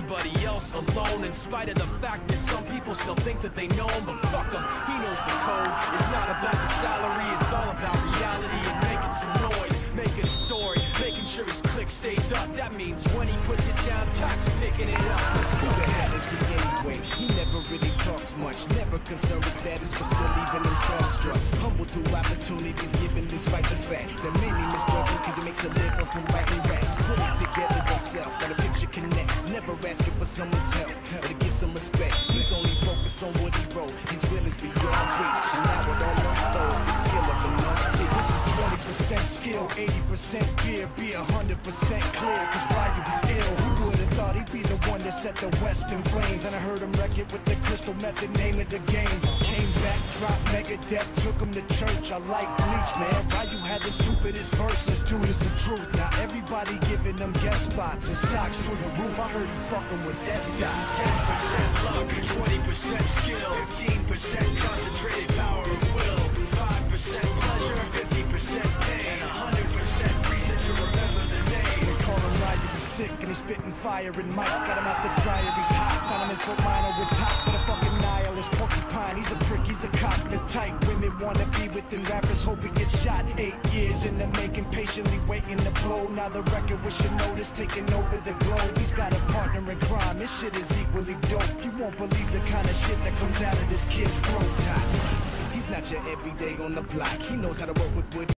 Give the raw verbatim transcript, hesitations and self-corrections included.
everybody else alone, in spite of the fact that some people still think that they know him. But fuck him, he knows the code. It's not about the salary, it's all about reality and making some noise, making a story, making sure his click stays up. That means when he puts it down, Tox picking it up. Who the hell is he anyway? He never really talks much, never concerned with status, but still even him starstruck. Humble through opportunities given despite the fact that many misjudge him cause he makes a living from writing raps. Put it together himself, got a picture connects, never asking for someone's help or to get some respect. He's only focused on what he wrote, his will is beyond reach, and now it all unfolds, the skill of an artist. This is twenty percent skill, eighty percent fear, be one hundred percent clear, cause Ryu was ill. Who would've thought he'd be the one that set the West in flames? And I heard him wreck it with the crystal method, name of the game. Came back, dropped Megadeth, took him to church. I like Bleach, man. Ryu had the stupidest verse, this dude is the truth. Now everybody giving them guest spots and stocks through the roof. I heard he fucking with that stock. This is ten percent luck, twenty percent skill, fifteen percent concentrated power of will, five percent pleasure, fifty percent pain, and one hundred percent reason to remember the name. They call him Ryu, he's sick and he's spitting fire and Mike got him out the dryer, he's hot. Found him in Fort Minor with top, but a fucking nihilist porcupine. He's a prick, he's a cop. The type women wanna be within rappers, hope he gets shot. Eight years in the making, patiently waiting to blow. Now the record with your notice taking over the globe. He's got a partner in crime, this shit is equally dope. You won't believe the kind of shit that comes out of this kid's throat. He's not your everyday on the block, he knows how to work with wood.